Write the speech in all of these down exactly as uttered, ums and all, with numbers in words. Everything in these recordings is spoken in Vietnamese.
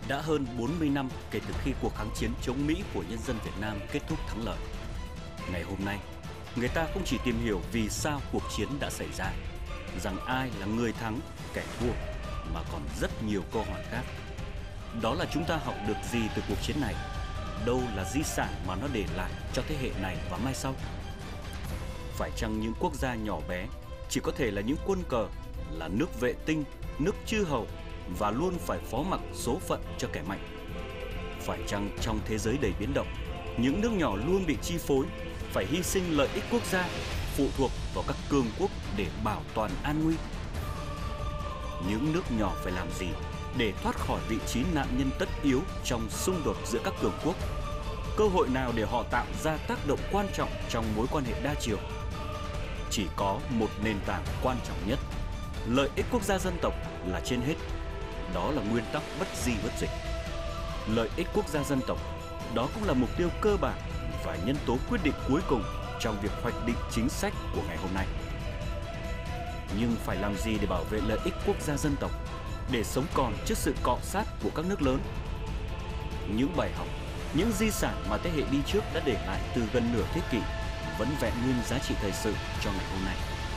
Đã hơn bốn mươi năm kể từ khi cuộc kháng chiến chống Mỹ của nhân dân Việt Nam kết thúc thắng lợi. Ngày hôm nay, người ta không chỉ tìm hiểu vì sao cuộc chiến đã xảy ra, rằng ai là người thắng, kẻ thua, mà còn rất nhiều câu hỏi khác. Đó là chúng ta học được gì từ cuộc chiến này? Đâu là di sản mà nó để lại cho thế hệ này và mai sau? Phải chăng những quốc gia nhỏ bé chỉ có thể là những quân cờ, là nước vệ tinh, nước chư hầu và luôn phải phó mặc số phận cho kẻ mạnh? Phải chăng trong thế giới đầy biến động, những nước nhỏ luôn bị chi phối, phải hy sinh lợi ích quốc gia, phụ thuộc vào các cường quốc để bảo toàn an nguy? Những nước nhỏ phải làm gì để thoát khỏi vị trí nạn nhân tất yếu trong xung đột giữa các cường quốc? Cơ hội nào để họ tạo ra tác động quan trọng trong mối quan hệ đa chiều? Chỉ có một nền tảng quan trọng nhất: lợi ích quốc gia dân tộc là trên hết. Đó là nguyên tắc bất di bất dịch. Lợi ích quốc gia dân tộc, đó cũng là mục tiêu cơ bản và nhân tố quyết định cuối cùng trong việc hoạch định chính sách của ngày hôm nay. Nhưng phải làm gì để bảo vệ lợi ích quốc gia dân tộc, để sống còn trước sự cọ sát của các nước lớn? Những bài học, những di sản mà thế hệ đi trước đã để lại từ gần nửa thế kỷ vẫn vẹn nguyên giá trị thời sự cho ngày hôm nay.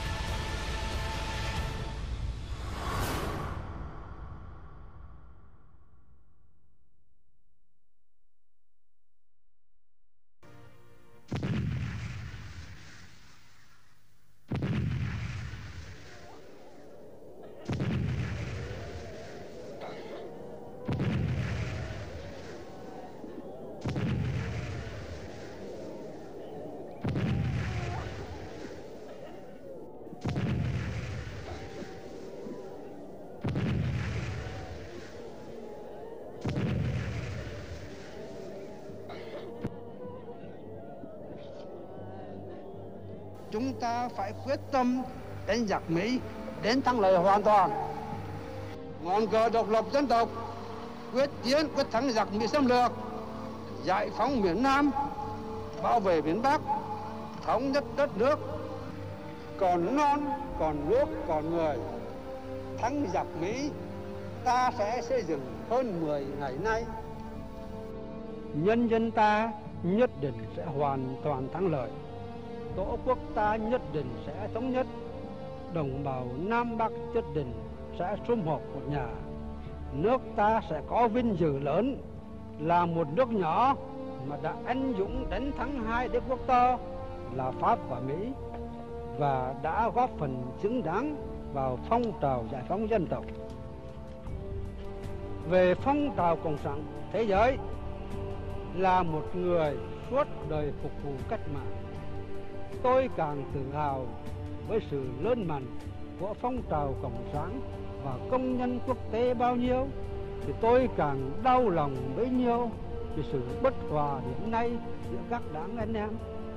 Chúng ta phải quyết tâm đánh giặc Mỹ đến thắng lợi hoàn toàn. Ngọn cờ độc lập dân tộc, quyết chiến quyết thắng giặc Mỹ xâm lược, giải phóng miền Nam, bảo vệ miền Bắc, thống nhất đất nước. Còn non, còn nước, còn người, thắng giặc Mỹ ta sẽ xây dựng hơn mười ngày nay. Nhân dân ta nhất định sẽ hoàn toàn thắng lợi. Tổ quốc ta nhất định sẽ thống nhất, đồng bào Nam Bắc nhất định sẽ sum họp một nhà. Nước ta sẽ có vinh dự lớn là một nước nhỏ mà đã anh dũng đánh thắng hai đế quốc to là Pháp và Mỹ, và đã góp phần xứng đáng vào phong trào giải phóng dân tộc. Về phong trào cộng sản thế giới, là một người suốt đời phục vụ cách mạng, tôi càng tự hào với sự lớn mạnh của phong trào cộng sản và công nhân quốc tế bao nhiêu, thì tôi càng đau lòng bấy nhiêu về sự bất hòa hiện nay giữa các đảng anh em.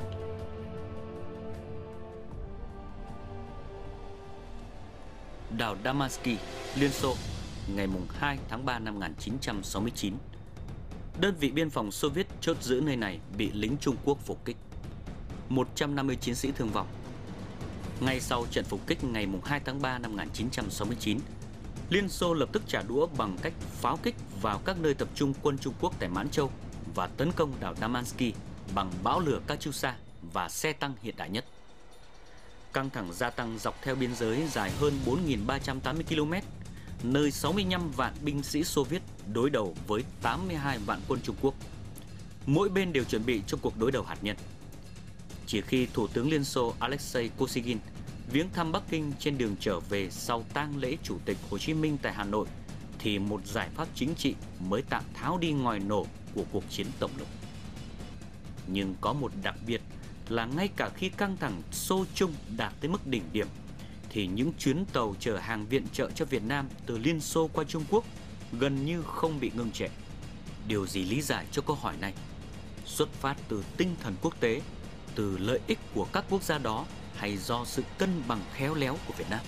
Đảo Damansky, Liên Xô, ngày hai tháng ba năm một nghìn chín trăm sáu mươi chín. Đơn vị biên phòng Xô Viết chốt giữ nơi này bị lính Trung Quốc phục kích. một trăm năm mươi chiến sĩ thương vong. Ngay sau trận phục kích ngày hai tháng ba năm một nghìn chín trăm sáu mươi chín, Liên Xô lập tức trả đũa bằng cách pháo kích vào các nơi tập trung quân Trung Quốc tại Mãn Châu và tấn công đảo Damansky bằng bão lửa Katyusha và xe tăng hiện đại nhất. Căng thẳng gia tăng dọc theo biên giới dài hơn bốn nghìn ba trăm tám mươi ki lô mét, nơi sáu mươi lăm vạn binh sĩ Xô Viết đối đầu với tám mươi hai vạn quân Trung Quốc. Mỗi bên đều chuẩn bị cho cuộc đối đầu hạt nhân. Chỉ khi Thủ tướng Liên Xô Alexei Kosygin viếng thăm Bắc Kinh trên đường trở về sau tang lễ Chủ tịch Hồ Chí Minh tại Hà Nội, thì một giải pháp chính trị mới tạm tháo đi ngòi nổ của cuộc chiến tổng lực. Nhưng có một đặc biệt là ngay cả khi căng thẳng Xô Trung đạt tới mức đỉnh điểm, thì những chuyến tàu chở hàng viện trợ cho Việt Nam từ Liên Xô qua Trung Quốc gần như không bị ngưng trệ. Điều gì lý giải cho câu hỏi này? Xuất phát từ tinh thần quốc tế, từ lợi ích của các quốc gia đó, hay do sự cân bằng khéo léo của Việt Nam?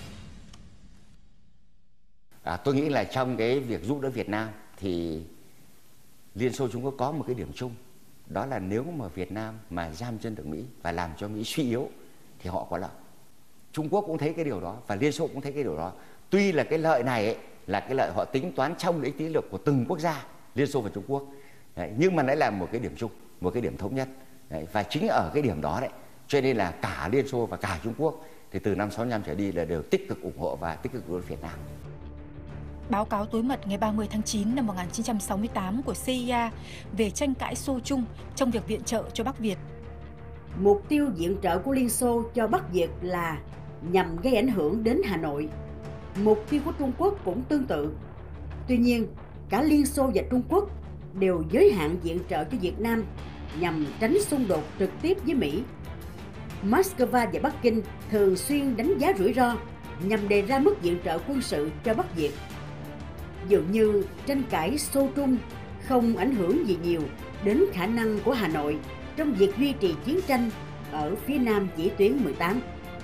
À, tôi nghĩ là trong cái việc giúp đỡ Việt Nam thì Liên Xô Trung Quốc có một cái điểm chung, đó là nếu mà Việt Nam mà giam chân được Mỹ và làm cho Mỹ suy yếu thì họ có lợi. Trung Quốc cũng thấy cái điều đó và Liên Xô cũng thấy cái điều đó. Tuy là cái lợi này ấy, là cái lợi họ tính toán trong lĩnh chiến lược của từng quốc gia, Liên Xô và Trung Quốc. Đấy, nhưng mà lại là một cái điểm chung, một cái điểm thống nhất. Đấy, và chính ở cái điểm đó đấy, cho nên là cả Liên Xô và cả Trung Quốc thì từ năm sáu mươi lăm trở đi là đều tích cực ủng hộ và tích cực ủng hộ Việt Nam. Báo cáo tối mật ngày ba mươi tháng chín năm một nghìn chín trăm sáu mươi tám của xê i a về tranh cãi Xô-Trung trong việc viện trợ cho Bắc Việt. Mục tiêu viện trợ của Liên Xô cho Bắc Việt là nhằm gây ảnh hưởng đến Hà Nội. Mục tiêu của Trung Quốc cũng tương tự. Tuy nhiên, cả Liên Xô và Trung Quốc đều giới hạn viện trợ cho Việt Nam nhằm tránh xung đột trực tiếp với Mỹ. Moscow và Bắc Kinh thường xuyên đánh giá rủi ro nhằm đề ra mức viện trợ quân sự cho Bắc Việt. Dường như tranh cãi Xô-Trung không ảnh hưởng gì nhiều đến khả năng của Hà Nội trong việc duy trì chiến tranh ở phía nam vĩ tuyến mười tám.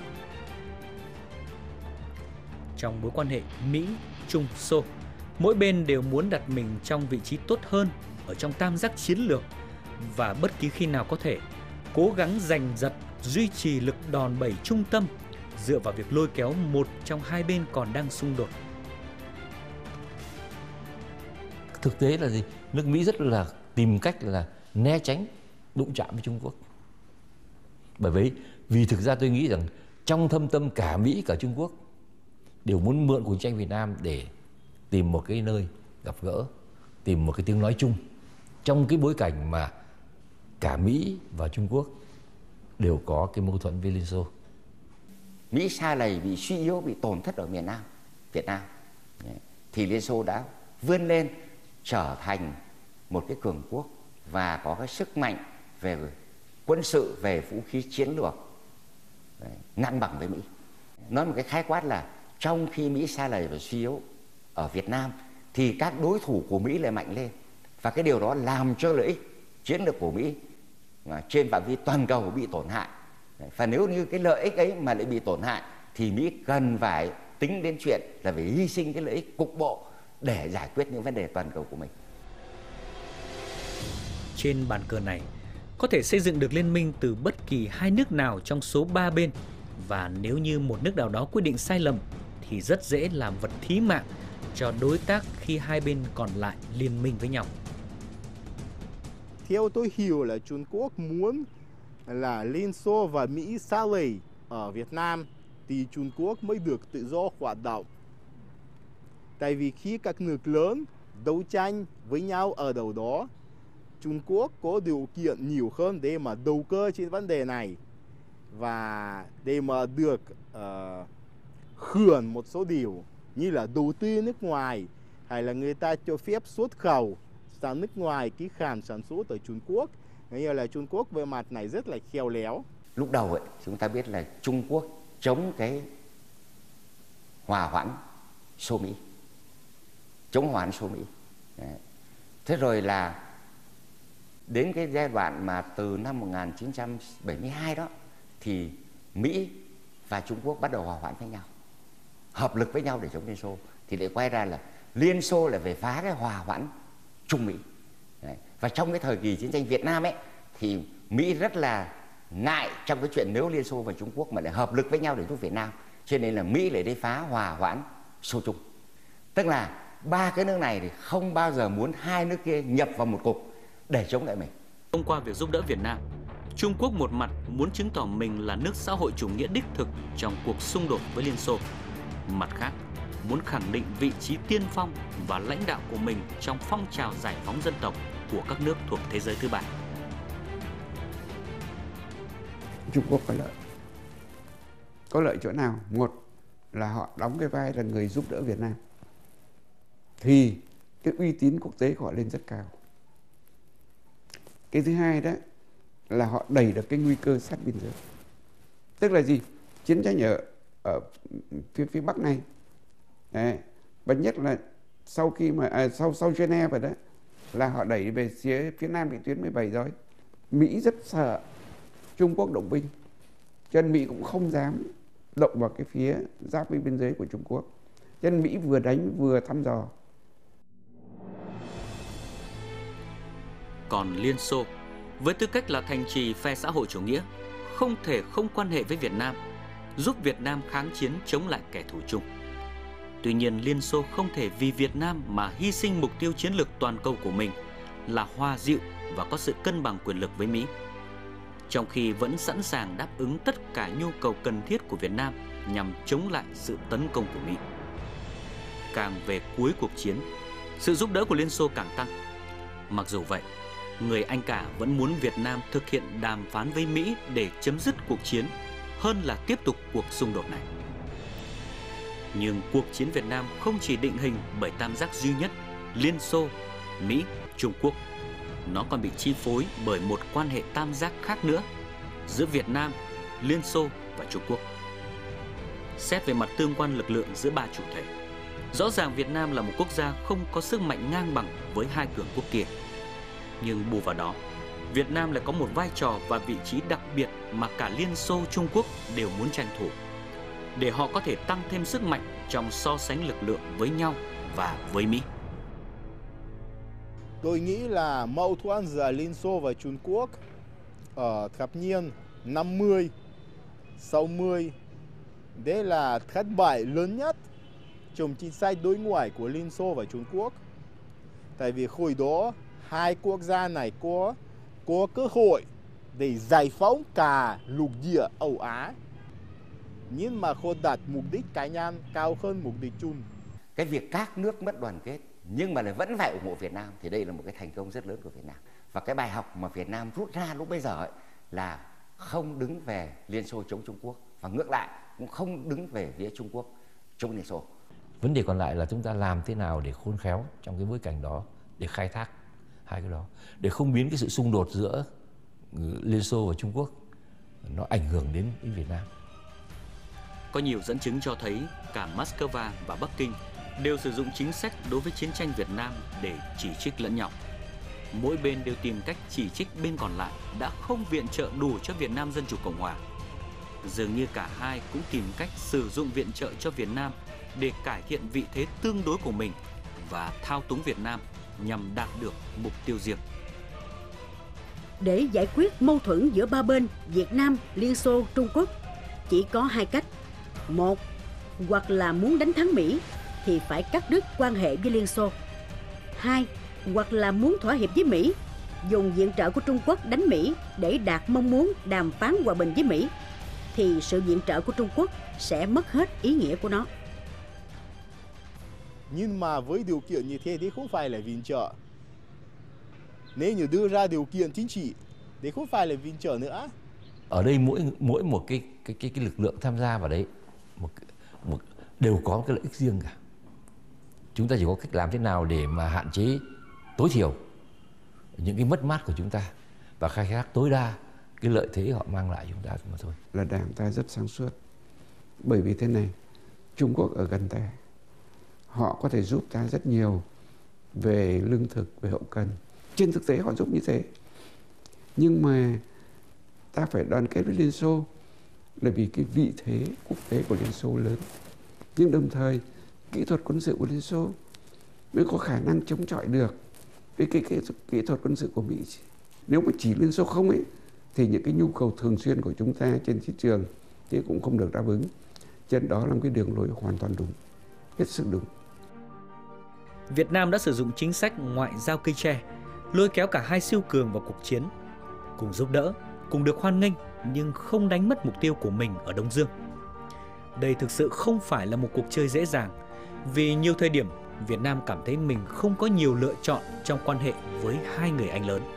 Trong mối quan hệ Mỹ-Trung-Xô, mỗi bên đều muốn đặt mình trong vị trí tốt hơn ở trong tam giác chiến lược và bất kỳ khi nào có thể cố gắng giành giật duy trì lực đòn bẩy trung tâm dựa vào việc lôi kéo một trong hai bên còn đang xung đột. Thực tế là gì? Nước Mỹ rất là tìm cách là né tránh đụng chạm với Trung Quốc. Bởi vì vì thực ra tôi nghĩ rằng trong thâm tâm cả Mỹ cả Trung Quốc đều muốn mượn cuộc chiến tranh Việt Nam để tìm một cái nơi gặp gỡ, tìm một cái tiếng nói chung trong cái bối cảnh mà cả Mỹ và Trung Quốc đều có cái mâu thuẫn với Liên Xô. Mỹ xa lầy, bị suy yếu, bị tổn thất ở miền Nam, Việt Nam, thì Liên Xô đã vươn lên trở thành một cái cường quốc và có cái sức mạnh về quân sự, về vũ khí chiến lược ngang bằng với Mỹ. Nói một cái khái quát là trong khi Mỹ sa lầy và suy yếu ở Việt Nam thì các đối thủ của Mỹ lại mạnh lên, và cái điều đó làm cho lợi ích chiến lược của Mỹ trên phạm vi toàn cầu bị tổn hại. Và nếu như cái lợi ích ấy mà lại bị tổn hại thì Mỹ cần phải tính đến chuyện là phải hy sinh cái lợi ích cục bộ để giải quyết những vấn đề toàn cầu của mình. Trên bàn cờ này có thể xây dựng được liên minh từ bất kỳ hai nước nào trong số ba bên, và nếu như một nước nào đó quyết định sai lầm thì rất dễ làm vật thí mạng cho đối tác khi hai bên còn lại liên minh với nhau. Theo tôi hiểu là Trung Quốc muốn là Liên Xô và Mỹ sa lầy ở Việt Nam thì Trung Quốc mới được tự do hoạt động. Tại vì khi các nước lớn đấu tranh với nhau ở đâu đó, Trung Quốc có điều kiện nhiều hơn để mà đầu cơ trên vấn đề này và để mà được uh, hưởng một số điều như là đầu tư nước ngoài hay là người ta cho phép xuất khẩu sang nước ngoài cái hàng sản xuất ở Trung Quốc. Như là Trung Quốc về mặt này rất là khéo léo. Lúc đầu ấy, chúng ta biết là Trung Quốc chống cái hòa hoãn Xô Mỹ, chống hòa hoãn Xô Mỹ. Đấy. Thế rồi là đến cái giai đoạn mà từ năm một nghìn chín trăm bảy mươi hai đó thì Mỹ và Trung Quốc bắt đầu hòa hoãn với nhau, hợp lực với nhau để chống Liên Xô. Thì lại quay ra là Liên Xô lại phải phá cái hòa hoãn Trung Mỹ. Đấy. Và trong cái thời kỳ chiến tranh Việt Nam ấy thì Mỹ rất là ngại trong cái chuyện nếu Liên Xô và Trung Quốc mà lại hợp lực với nhau để giúp Việt Nam, cho nên là Mỹ lại đi phá hòa hoãn Xô Trung. Tức là ba cái nước này thì không bao giờ muốn hai nước kia nhập vào một cục để chống lại mình. Thông qua việc giúp đỡ Việt Nam, Trung Quốc một mặt muốn chứng tỏ mình là nước xã hội chủ nghĩa đích thực trong cuộc xung đột với Liên Xô, mặt khác muốn khẳng định vị trí tiên phong và lãnh đạo của mình trong phong trào giải phóng dân tộc của các nước thuộc thế giới thứ ba. Trung Quốc có lợi. Có lợi chỗ nào? Một là họ đóng cái vai là người giúp đỡ Việt Nam, thì cái uy tín quốc tế của họ lên rất cao. Cái thứ hai đó là họ đẩy được cái nguy cơ sát biên giới. Tức là gì? Chiến tranh ở ở phía phía Bắc này, đấy, và nhất là sau khi mà à, sau sau Geneva đó là họ đẩy về phía phía Nam vị tuyến mười bảy rồi. Mỹ rất sợ Trung Quốc động binh, cho nên Mỹ cũng không dám động vào cái phía giáp với biên giới của Trung Quốc. Cho nên Mỹ vừa đánh vừa thăm dò. Còn Liên Xô, với tư cách là thành trì phe xã hội chủ nghĩa, không thể không quan hệ với Việt Nam, giúp Việt Nam kháng chiến chống lại kẻ thù chung. Tuy nhiên, Liên Xô không thể vì Việt Nam mà hy sinh mục tiêu chiến lược toàn cầu của mình là hòa dịu và có sự cân bằng quyền lực với Mỹ, trong khi vẫn sẵn sàng đáp ứng tất cả nhu cầu cần thiết của Việt Nam nhằm chống lại sự tấn công của Mỹ. Càng về cuối cuộc chiến, sự giúp đỡ của Liên Xô càng tăng. Mặc dù vậy, người Anh cả vẫn muốn Việt Nam thực hiện đàm phán với Mỹ để chấm dứt cuộc chiến hơn là tiếp tục cuộc xung đột này. Nhưng cuộc chiến Việt Nam không chỉ định hình bởi tam giác duy nhất Liên Xô, Mỹ, Trung Quốc. Nó còn bị chi phối bởi một quan hệ tam giác khác nữa giữa Việt Nam, Liên Xô và Trung Quốc. Xét về mặt tương quan lực lượng giữa ba chủ thể, rõ ràng Việt Nam là một quốc gia không có sức mạnh ngang bằng với hai cường quốc kia. Nhưng bù vào đó, Việt Nam lại có một vai trò và vị trí đặc biệt mà cả Liên Xô, Trung Quốc đều muốn tranh thủ, để họ có thể tăng thêm sức mạnh trong so sánh lực lượng với nhau và với Mỹ. Tôi nghĩ là mâu thuẫn giữa Liên Xô và Trung Quốc ở thập niên năm mươi, sáu mươi, đây là thất bại lớn nhất trong chính sách đối ngoại của Liên Xô và Trung Quốc. Tại vì hồi đó, hai quốc gia này có, có cơ hội để giải phóng cả lục địa Âu Á, nhưng mà họ đặt mục đích cá nhân cao hơn mục đích chung. Cái việc các nước mất đoàn kết nhưng mà lại vẫn phải ủng hộ Việt Nam thì đây là một cái thành công rất lớn của Việt Nam. Và cái bài học mà Việt Nam rút ra lúc bây giờ ấy là không đứng về Liên Xô chống Trung Quốc, và ngược lại cũng không đứng về phía Trung Quốc chống Liên Xô. Vấn đề còn lại là chúng ta làm thế nào để khôn khéo trong cái bối cảnh đó để khai thác hai cái đó, để không biến cái sự xung đột giữa Liên Xô và Trung Quốc nó ảnh hưởng đến, đến Việt Nam. Có nhiều dẫn chứng cho thấy cả Moscow và Bắc Kinh đều sử dụng chính sách đối với chiến tranh Việt Nam để chỉ trích lẫn nhau. Mỗi bên đều tìm cách chỉ trích bên còn lại đã không viện trợ đủ cho Việt Nam Dân Chủ Cộng Hòa. Dường như cả hai cũng tìm cách sử dụng viện trợ cho Việt Nam để cải thiện vị thế tương đối của mình và thao túng Việt Nam nhằm đạt được mục tiêu riêng. Để giải quyết mâu thuẫn giữa ba bên Việt Nam, Liên Xô, Trung Quốc, chỉ có hai cách. Một, hoặc là muốn đánh thắng Mỹ thì phải cắt đứt quan hệ với Liên Xô. Hai, hoặc là muốn thỏa hiệp với Mỹ, dùng viện trợ của Trung Quốc đánh Mỹ để đạt mong muốn đàm phán hòa bình với Mỹ, thì sự viện trợ của Trung Quốc sẽ mất hết ý nghĩa của nó. Nhưng mà với điều kiện như thế thì không phải là viện trợ. Nếu như đưa ra điều kiện chính trị thì không phải là viện trợ nữa. Ở đây mỗi mỗi một cái cái cái, cái lực lượng tham gia vào đấy một, một đều có cái lợi ích riêng cả. Chúng ta chỉ có cách làm thế nào để mà hạn chế tối thiểu những cái mất mát của chúng ta và khai thác tối đa cái lợi thế họ mang lại chúng ta mà thôi. Là Đảng ta rất sáng suốt. Bởi vì thế này, Trung Quốc ở gần ta, họ có thể giúp ta rất nhiều về lương thực, về hậu cần. Trên thực tế họ giúp như thế. Nhưng mà ta phải đoàn kết với Liên Xô là vì cái vị thế quốc tế của Liên Xô lớn. Nhưng đồng thời, kỹ thuật quân sự của Liên Xô mới có khả năng chống chọi được với cái, cái kỹ thuật quân sự của Mỹ. Nếu mà chỉ Liên Xô không ấy, thì những cái nhu cầu thường xuyên của chúng ta trên thị trường thì cũng không được đáp ứng. Trên đó là một cái đường lối hoàn toàn đúng, hết sức đúng. Việt Nam đã sử dụng chính sách ngoại giao cây tre, lôi kéo cả hai siêu cường vào cuộc chiến, cùng giúp đỡ, cùng được hoan nghênh nhưng không đánh mất mục tiêu của mình ở Đông Dương. Đây thực sự không phải là một cuộc chơi dễ dàng, vì nhiều thời điểm Việt Nam cảm thấy mình không có nhiều lựa chọn trong quan hệ với hai người anh lớn.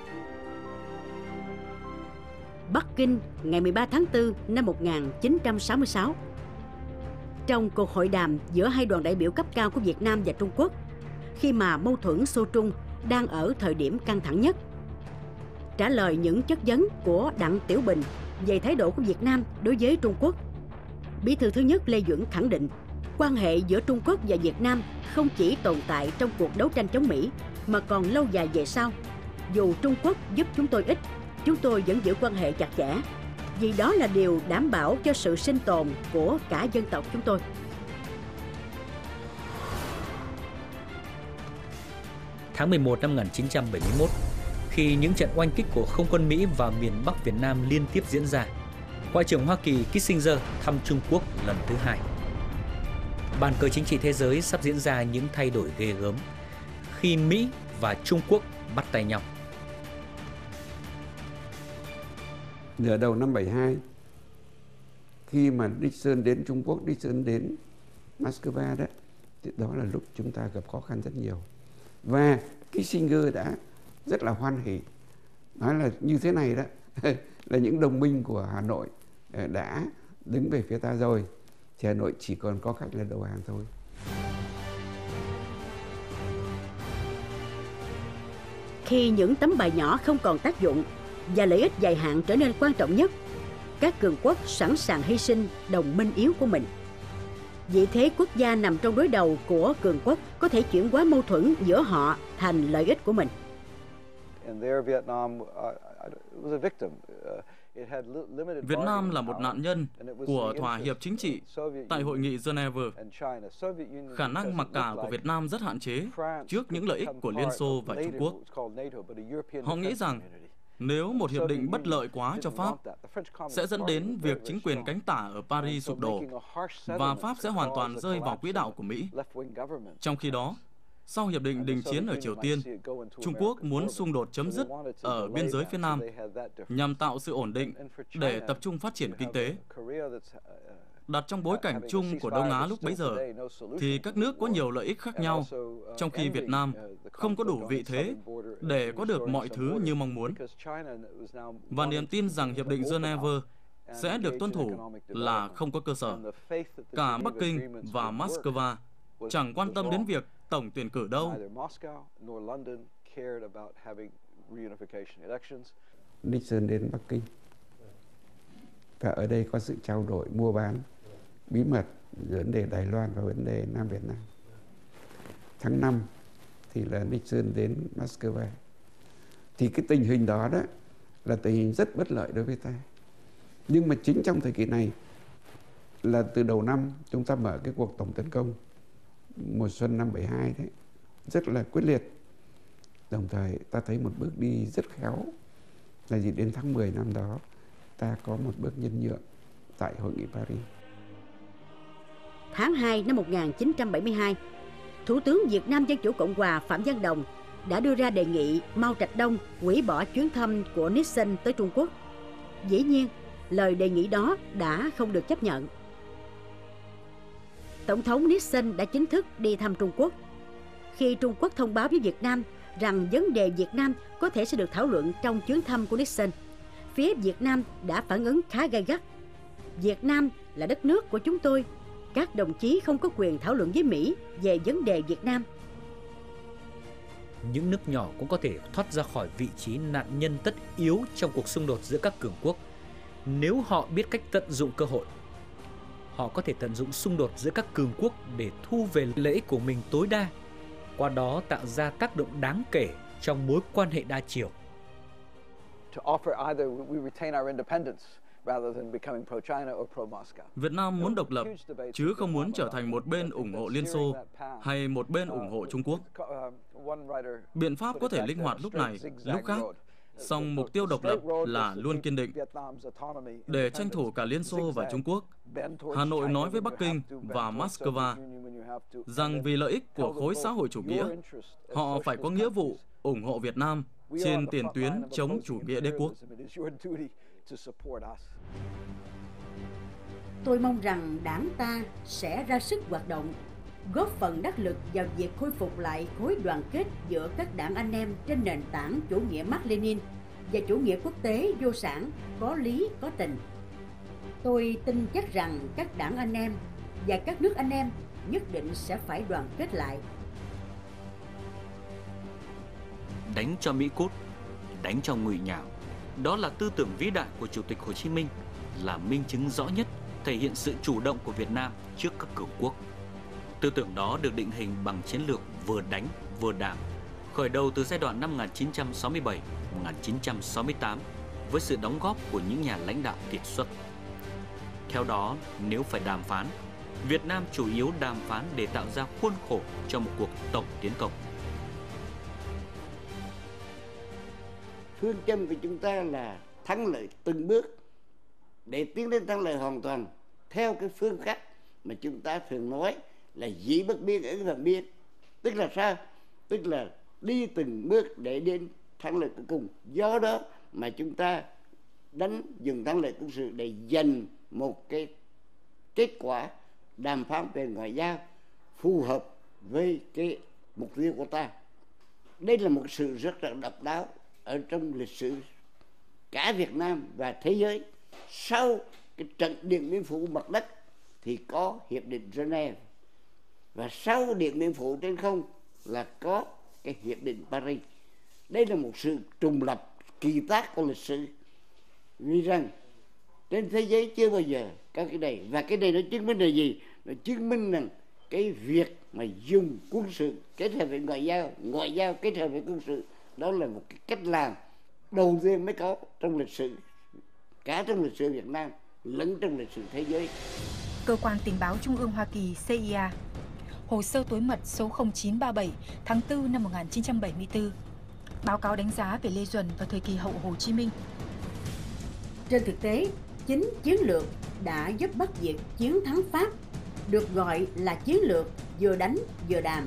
Bắc Kinh, ngày mười ba tháng tư năm một nghìn chín trăm sáu mươi sáu. Trong cuộc hội đàm giữa hai đoàn đại biểu cấp cao của Việt Nam và Trung Quốc, khi mà mâu thuẫn Xô-Trung đang ở thời điểm căng thẳng nhất. Trả lời những chất vấn của Đặng Tiểu Bình về thái độ của Việt Nam đối với Trung Quốc, Bí thư thứ nhất Lê Duẩn khẳng định quan hệ giữa Trung Quốc và Việt Nam không chỉ tồn tại trong cuộc đấu tranh chống Mỹ mà còn lâu dài về sau. Dù Trung Quốc giúp chúng tôi ít, chúng tôi vẫn giữ quan hệ chặt chẽ, vì đó là điều đảm bảo cho sự sinh tồn của cả dân tộc chúng tôi. Tháng mười một năm một nghìn chín trăm bảy mươi mốt, khi những trận oanh kích của không quân Mỹ vào miền Bắc Việt Nam liên tiếp diễn ra, Ngoại trưởng Hoa Kỳ Kissinger thăm Trung Quốc lần thứ hai. bàn cờ chính trị thế giới sắp diễn ra những thay đổi ghê gớm khi Mỹ và Trung Quốc bắt tay nhau. Nửa đầu năm bảy hai, khi mà Nixon đến Trung Quốc, Nixon đến Moscow đó, thì đó là lúc chúng ta gặp khó khăn rất nhiều. Và Kissinger đã rất là hoan hỉ, nói là như thế này đó, là những đồng minh của Hà Nội đã đứng về phía ta rồi, thì Hà Nội chỉ còn có cách là đầu hàng thôi. Khi những tấm bài nhỏ không còn tác dụng và lợi ích dài hạn trở nên quan trọng nhất, các cường quốc sẵn sàng hy sinh đồng minh yếu của mình. Vị thế quốc gia nằm trong đối đầu của cường quốc có thể chuyển hóa mâu thuẫn giữa họ thành lợi ích của mình. Việt Nam là một nạn nhân của thỏa hiệp chính trị tại Hội nghị Geneva. Khả năng mặc cả của Việt Nam rất hạn chế trước những lợi ích của Liên Xô và Trung Quốc. Họ nghĩ rằng nếu một hiệp định bất lợi quá cho Pháp sẽ dẫn đến việc chính quyền cánh tả ở Paris sụp đổ và Pháp sẽ hoàn toàn rơi vào quỹ đạo của Mỹ. Trong khi đó, sau hiệp định đình chiến ở Triều Tiên, Trung Quốc muốn xung đột chấm dứt ở biên giới phía Nam nhằm tạo sự ổn định để tập trung phát triển kinh tế. Đặt trong bối cảnh chung của Đông Á lúc bấy giờ, thì các nước có nhiều lợi ích khác nhau, trong khi Việt Nam không có đủ vị thế để có được mọi thứ như mong muốn. Và niềm tin rằng Hiệp định Geneva sẽ được tuân thủ là không có cơ sở. Cả Bắc Kinh và Moscow chẳng quan tâm đến việc tổng tuyển cử đâu. Nixon đến Bắc Kinh, và ở đây có sự trao đổi mua bán bí mật giữa vấn đề Đài Loan và vấn đề Nam Việt Nam. Tháng năm thì là Nixon đến Moscow. Thì cái tình hình đó đó là tình hình rất bất lợi đối với ta. Nhưng mà chính trong thời kỳ này là từ đầu năm chúng ta mở cái cuộc tổng tấn công mùa xuân năm bảy hai đấy, rất là quyết liệt. Đồng thời ta thấy một bước đi rất khéo là gì, đến tháng mười năm đó ta có một bước nhân nhượng tại Hội nghị Paris. Tháng hai năm một nghìn chín trăm bảy mươi hai, Thủ tướng Việt Nam Dân Chủ Cộng hòa Phạm Văn Đồng đã đưa ra đề nghị Mao Trạch Đông hủy bỏ chuyến thăm của Nixon tới Trung Quốc. Dĩ nhiên, lời đề nghị đó đã không được chấp nhận. Tổng thống Nixon đã chính thức đi thăm Trung Quốc. Khi Trung Quốc thông báo với Việt Nam rằng vấn đề Việt Nam có thể sẽ được thảo luận trong chuyến thăm của Nixon, phía Việt Nam đã phản ứng khá gay gắt. Việt Nam là đất nước của chúng tôi. Các đồng chí không có quyền thảo luận với Mỹ về vấn đề Việt Nam. Những nước nhỏ cũng có thể thoát ra khỏi vị trí nạn nhân tất yếu trong cuộc xung đột giữa các cường quốc nếu họ biết cách tận dụng cơ hội. Họ có thể tận dụng xung đột giữa các cường quốc để thu về lợi ích của mình tối đa, qua đó tạo ra tác động đáng kể trong mối quan hệ đa chiều. Việt Nam muốn độc lập, chứ không muốn trở thành một bên ủng hộ Liên Xô hay một bên ủng hộ Trung Quốc. Biện pháp có thể linh hoạt lúc này, lúc khác, song mục tiêu độc lập là luôn kiên định. Để tranh thủ cả Liên Xô và Trung Quốc, Hà Nội nói với Bắc Kinh và Moscow rằng vì lợi ích của khối xã hội chủ nghĩa, họ phải có nghĩa vụ ủng hộ Việt Nam trên tiền tuyến chống chủ nghĩa đế quốc. Tôi mong rằng đảng ta sẽ ra sức hoạt động, góp phần đắc lực vào việc khôi phục lại khối đoàn kết giữa các đảng anh em trên nền tảng chủ nghĩa Mác-Lênin và chủ nghĩa quốc tế vô sản, có lý, có tình. Tôi tin chắc rằng các đảng anh em và các nước anh em nhất định sẽ phải đoàn kết lại. Đánh cho Mỹ cút, đánh cho Ngụy nhào. Đó là tư tưởng vĩ đại của Chủ tịch Hồ Chí Minh, là minh chứng rõ nhất thể hiện sự chủ động của Việt Nam trước các cường quốc. Tư tưởng đó được định hình bằng chiến lược vừa đánh vừa đàm, khởi đầu từ giai đoạn năm một nghìn chín trăm sáu mươi bảy đến một nghìn chín trăm sáu mươi tám với sự đóng góp của những nhà lãnh đạo kiệt xuất. Theo đó, nếu phải đàm phán, Việt Nam chủ yếu đàm phán để tạo ra khuôn khổ cho một cuộc tổng tiến công. Phương châm của chúng ta là thắng lợi từng bước để tiến đến thắng lợi hoàn toàn theo cái phương cách mà chúng ta thường nói là dĩ bất biến ứng vạn biến. Tức là sao? Tức là đi từng bước để đến thắng lợi cuối cùng. Do đó mà chúng ta đánh dùng thắng lợi quân sự để giành một cái kết quả đàm phán về ngoại giao phù hợp với cái mục tiêu của ta. Đây là một sự rất là độc đáo ở trong lịch sử cả Việt Nam và thế giới. Sau cái trận Điện Biên Phủ mặt đất thì có hiệp định Geneva, và sau Điện Biên Phủ trên không là có cái hiệp định Paris. Đây là một sự trùng lập kỳ tác của lịch sử, vì rằng trên thế giới chưa bao giờ có cái này. Và cái này nó chứng minh là gì? Nó chứng minh rằng cái việc mà dùng quân sự kết hợp với ngoại giao, ngoại giao kết hợp với quân sự, đó là một cái cách làm đầu tiên mới có trong lịch sử, cả trong lịch sử Việt Nam lẫn trong lịch sử thế giới. Cơ quan Tình báo Trung ương Hoa Kỳ C I A, hồ sơ tối mật số không chín ba bảy tháng tư năm một nghìn chín trăm bảy mươi tư, báo cáo đánh giá về Lê Duẩn vào thời kỳ hậu Hồ Chí Minh. Trên thực tế, chính chiến lược đã giúp Bắc Việt chiến thắng Pháp, được gọi là chiến lược vừa đánh vừa đàm.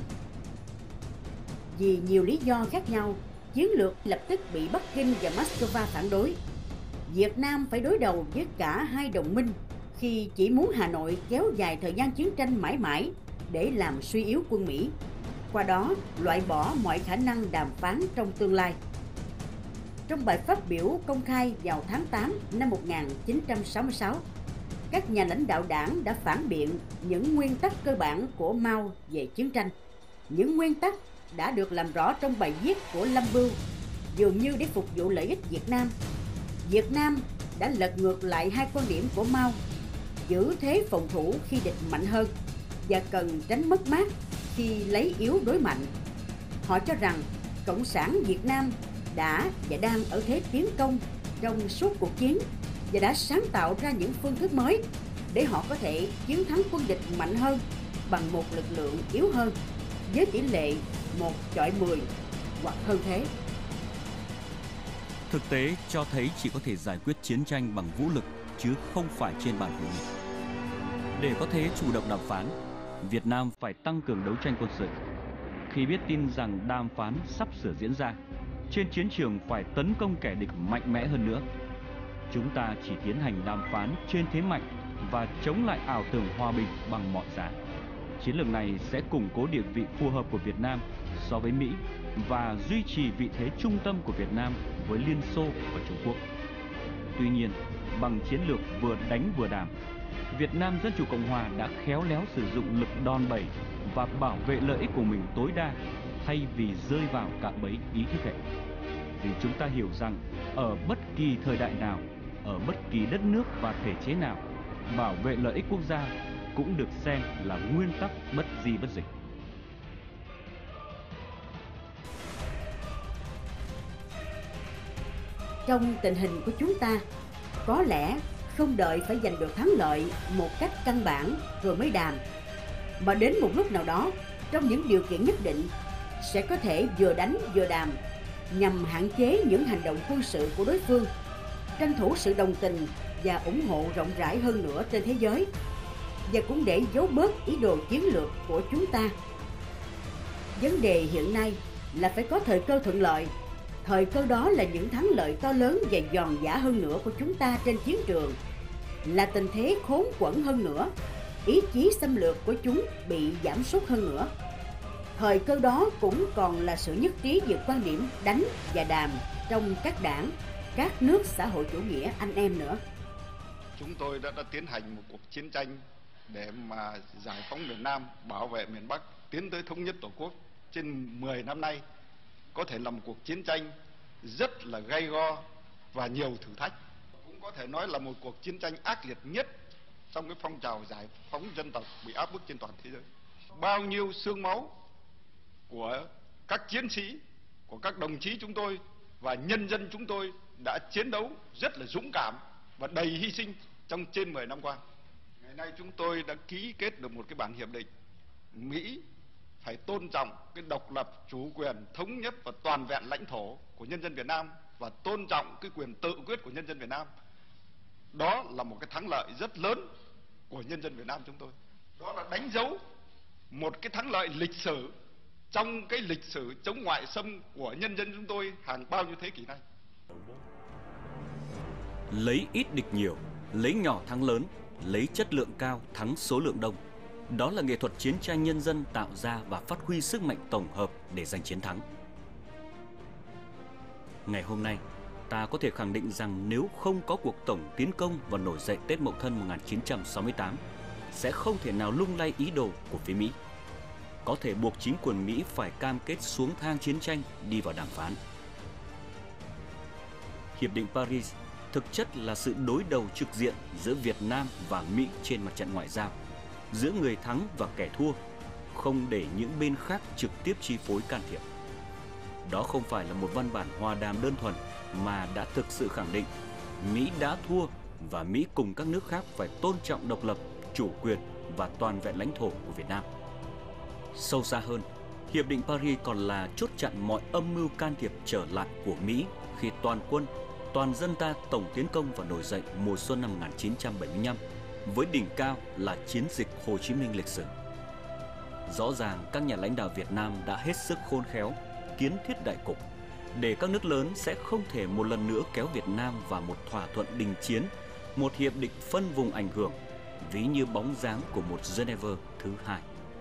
Vì nhiều lý do khác nhau, chiến lược lập tức bị Bắc Kinh và Moscow phản đối. Việt Nam phải đối đầu với cả hai đồng minh khi chỉ muốn Hà Nội kéo dài thời gian chiến tranh mãi mãi để làm suy yếu quân Mỹ, qua đó loại bỏ mọi khả năng đàm phán trong tương lai. Trong bài phát biểu công khai vào tháng tám năm một nghìn chín trăm sáu mươi sáu, các nhà lãnh đạo đảng đã phản biện những nguyên tắc cơ bản của Mao về chiến tranh. Những nguyên tắc đã được làm rõ trong bài viết của Lâm Bưu, dường như để phục vụ lợi ích Việt Nam. Việt Nam đã lật ngược lại hai quan điểm của Mao, giữ thế phòng thủ khi địch mạnh hơn và cần tránh mất mát khi lấy yếu đối mạnh. Họ cho rằng Cộng sản Việt Nam đã và đang ở thế tiến công trong suốt cuộc chiến và đã sáng tạo ra những phương thức mới để họ có thể chiến thắng quân địch mạnh hơn bằng một lực lượng yếu hơn với tỷ lệ một chọi mười hoặc hơn thế. Thực tế cho thấy chỉ có thể giải quyết chiến tranh bằng vũ lực chứ không phải trên bàn hội nghị. Để có thể chủ động đàm phán, Việt Nam phải tăng cường đấu tranh quân sự. Khi biết tin rằng đàm phán sắp sửa diễn ra, trên chiến trường phải tấn công kẻ địch mạnh mẽ hơn nữa. Chúng ta chỉ tiến hành đàm phán trên thế mạnh và chống lại ảo tưởng hòa bình bằng mọi giá. Chiến lược này sẽ củng cố địa vị phù hợp của Việt Nam so với Mỹ và duy trì vị thế trung tâm của Việt Nam với Liên Xô và Trung Quốc. Tuy nhiên, bằng chiến lược vừa đánh vừa đàm, Việt Nam Dân Chủ Cộng Hòa đã khéo léo sử dụng lực đòn bẩy và bảo vệ lợi ích của mình tối đa thay vì rơi vào cạm bẫy ý thức hệ. Vì chúng ta hiểu rằng ở bất kỳ thời đại nào, ở bất kỳ đất nước và thể chế nào, bảo vệ lợi ích quốc gia cũng được xem là nguyên tắc bất di bất dịch. Trong tình hình của chúng ta, có lẽ không đợi phải giành được thắng lợi một cách căn bản rồi mới đàm, mà đến một lúc nào đó, trong những điều kiện nhất định, sẽ có thể vừa đánh vừa đàm nhằm hạn chế những hành động quân sự của đối phương, tranh thủ sự đồng tình và ủng hộ rộng rãi hơn nữa trên thế giới, và cũng để giấu bớt ý đồ chiến lược của chúng ta. Vấn đề hiện nay là phải có thời cơ thuận lợi. Thời cơ đó là những thắng lợi to lớn và giòn giã hơn nữa của chúng ta trên chiến trường, là tình thế khốn quẫn hơn nữa, ý chí xâm lược của chúng bị giảm sút hơn nữa. Thời cơ đó cũng còn là sự nhất trí về quan điểm đánh và đàm trong các đảng, các nước xã hội chủ nghĩa anh em nữa. Chúng tôi đã, đã tiến hành một cuộc chiến tranh để mà giải phóng miền Nam, bảo vệ miền Bắc, tiến tới thống nhất Tổ quốc trên mười năm nay. Có thể là một cuộc chiến tranh rất là gay go và nhiều thử thách. Cũng có thể nói là một cuộc chiến tranh ác liệt nhất trong cái phong trào giải phóng dân tộc bị áp bức trên toàn thế giới. Bao nhiêu xương máu của các chiến sĩ, của các đồng chí chúng tôi và nhân dân chúng tôi đã chiến đấu rất là dũng cảm và đầy hy sinh trong trên mười năm qua. Ngày nay chúng tôi đã ký kết được một cái bản hiệp định. Mỹ phải tôn trọng cái độc lập, chủ quyền, thống nhất và toàn vẹn lãnh thổ của nhân dân Việt Nam và tôn trọng cái quyền tự quyết của nhân dân Việt Nam. Đó là một cái thắng lợi rất lớn của nhân dân Việt Nam chúng tôi. Đó là đánh dấu một cái thắng lợi lịch sử trong cái lịch sử chống ngoại xâm của nhân dân chúng tôi hàng bao nhiêu thế kỷ nay. Lấy ít địch nhiều, lấy nhỏ thắng lớn, lấy chất lượng cao thắng số lượng đông. Đó là nghệ thuật chiến tranh nhân dân tạo ra và phát huy sức mạnh tổng hợp để giành chiến thắng. Ngày hôm nay, ta có thể khẳng định rằng nếu không có cuộc tổng tiến công và nổi dậy Tết Mậu Thân một nghìn chín trăm sáu mươi tám, sẽ không thể nào lung lay ý đồ của phía Mỹ. Có thể buộc chính quyền Mỹ phải cam kết xuống thang chiến tranh, đi vào đàm phán. Hiệp định Paris thực chất là sự đối đầu trực diện giữa Việt Nam và Mỹ trên mặt trận ngoại giao, giữa người thắng và kẻ thua, không để những bên khác trực tiếp chi phối can thiệp. Đó không phải là một văn bản hòa đàm đơn thuần, mà đã thực sự khẳng định Mỹ đã thua và Mỹ cùng các nước khác phải tôn trọng độc lập, chủ quyền và toàn vẹn lãnh thổ của Việt Nam. Sâu xa hơn, Hiệp định Paris còn là chốt chặn mọi âm mưu can thiệp trở lại của Mỹ khi toàn quân, toàn dân ta tổng tiến công và nổi dậy mùa xuân năm một nghìn chín trăm bảy mươi lăm, với đỉnh cao là chiến dịch Hồ Chí Minh lịch sử. Rõ ràng các nhà lãnh đạo Việt Nam đã hết sức khôn khéo, kiến thiết đại cục, để các nước lớn sẽ không thể một lần nữa kéo Việt Nam vào một thỏa thuận đình chiến, một hiệp định phân vùng ảnh hưởng, ví như bóng dáng của một Geneva thứ hai.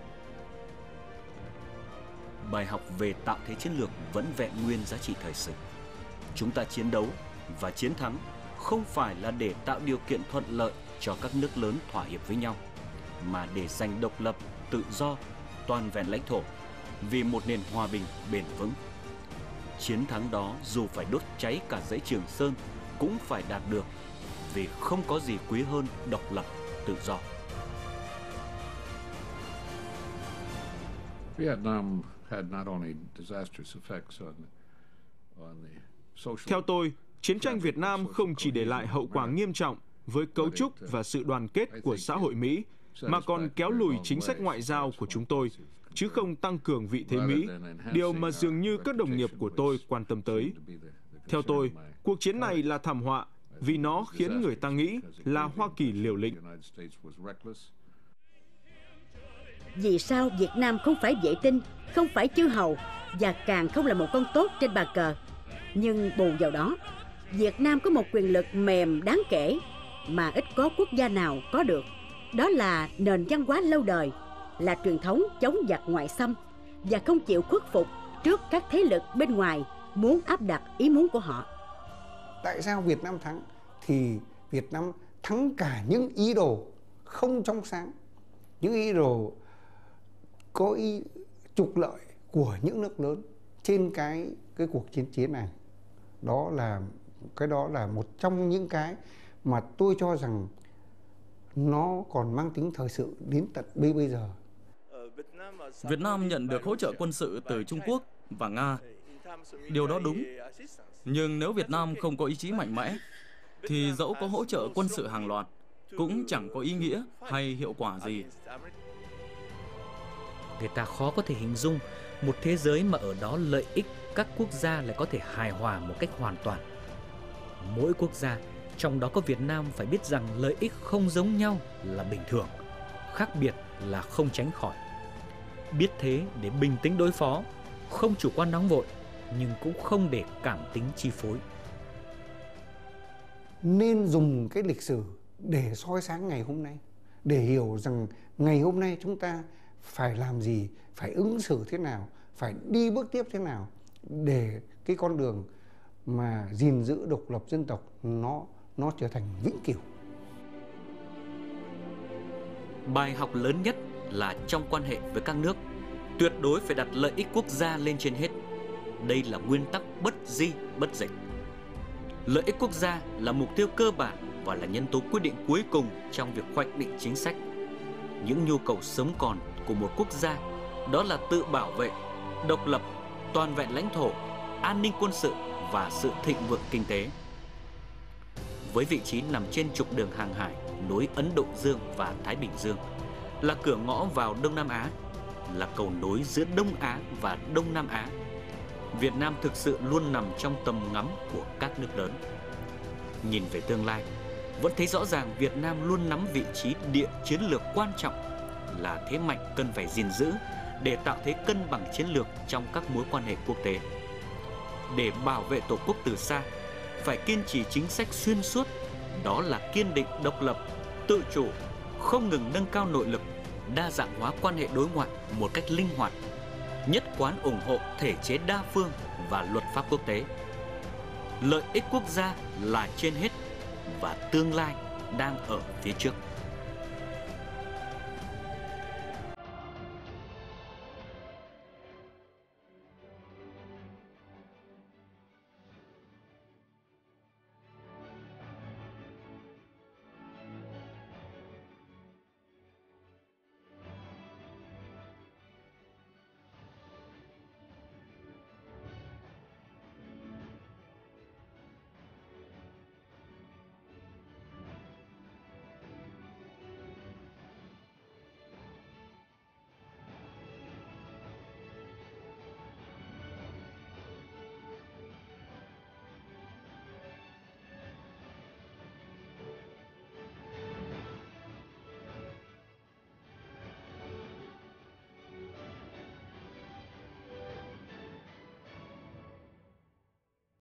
Bài học về tạo thế chiến lược vẫn vẹn nguyên giá trị thời sự. Chúng ta chiến đấu và chiến thắng không phải là để tạo điều kiện thuận lợi cho các nước lớn thỏa hiệp với nhau, mà để giành độc lập, tự do, toàn vẹn lãnh thổ vì một nền hòa bình bền vững. Chiến thắng đó dù phải đốt cháy cả dãy Trường Sơn cũng phải đạt được, vì không có gì quý hơn độc lập, tự do. Vietnam had not only disastrous effects on on the social. Theo tôi, chiến tranh Việt Nam không chỉ để lại hậu quả nghiêm trọng với cấu trúc và sự đoàn kết của xã hội Mỹ, mà còn kéo lùi chính sách ngoại giao của chúng tôi, chứ không tăng cường vị thế Mỹ, điều mà dường như các đồng nghiệp của tôi quan tâm tới. Theo tôi, cuộc chiến này là thảm họa vì nó khiến người ta nghĩ là Hoa Kỳ liều lĩnh. Vì sao Việt Nam không phải vệ tinh, không phải chư hầu và càng không là một con tốt trên bàn cờ? Nhưng bù vào đó, Việt Nam có một quyền lực mềm đáng kể mà ít có quốc gia nào có được. Đó là nền văn hóa lâu đời, là truyền thống chống giặc ngoại xâm và không chịu khuất phục trước các thế lực bên ngoài muốn áp đặt ý muốn của họ. Tại sao Việt Nam thắng? Thì Việt Nam thắng cả những ý đồ không trong sáng, những ý đồ có ý trục lợi của những nước lớn trên cái cái cuộc chiến chiến này. Đó là cái đó là một trong những cái mà tôi cho rằng nó còn mang tính thời sự đến tận bây giờ. Việt Nam nhận được hỗ trợ quân sự từ Trung Quốc và Nga. Điều đó đúng. Nhưng nếu Việt Nam không có ý chí mạnh mẽ, thì dẫu có hỗ trợ quân sự hàng loạt, cũng chẳng có ý nghĩa hay hiệu quả gì. Người ta khó có thể hình dung một thế giới mà ở đó lợi ích các quốc gia lại có thể hài hòa một cách hoàn toàn. Mỗi quốc gia, trong đó có Việt Nam, phải biết rằng lợi ích không giống nhau là bình thường, khác biệt là không tránh khỏi. Biết thế để bình tĩnh đối phó, không chủ quan nóng vội, nhưng cũng không để cảm tính chi phối. Nên dùng cái lịch sử để soi sáng ngày hôm nay, để hiểu rằng ngày hôm nay chúng ta phải làm gì, phải ứng xử thế nào, phải đi bước tiếp thế nào để cái con đường mà gìn giữ độc lập dân tộc nó nó trở thành vĩnh cửu. Bài học lớn nhất là trong quan hệ với các nước, tuyệt đối phải đặt lợi ích quốc gia lên trên hết. Đây là nguyên tắc bất di bất dịch. Lợi ích quốc gia là mục tiêu cơ bản và là nhân tố quyết định cuối cùng trong việc hoạch định chính sách. Những nhu cầu sống còn của một quốc gia đó là tự bảo vệ, độc lập, toàn vẹn lãnh thổ, an ninh quân sự và sự thịnh vượng kinh tế. Với vị trí nằm trên trục đường hàng hải nối Ấn Độ Dương và Thái Bình Dương, là cửa ngõ vào Đông Nam Á, là cầu nối giữa Đông Á và Đông Nam Á, Việt Nam thực sự luôn nằm trong tầm ngắm của các nước lớn. Nhìn về tương lai, vẫn thấy rõ ràng Việt Nam luôn nắm vị trí địa chiến lược quan trọng, là thế mạnh cần phải gìn giữ để tạo thế cân bằng chiến lược trong các mối quan hệ quốc tế. Để bảo vệ Tổ quốc từ xa, phải kiên trì chính sách xuyên suốt, đó là kiên định độc lập, tự chủ, không ngừng nâng cao nội lực, đa dạng hóa quan hệ đối ngoại một cách linh hoạt, nhất quán ủng hộ thể chế đa phương và luật pháp quốc tế. Lợi ích quốc gia là trên hết và tương lai đang ở phía trước.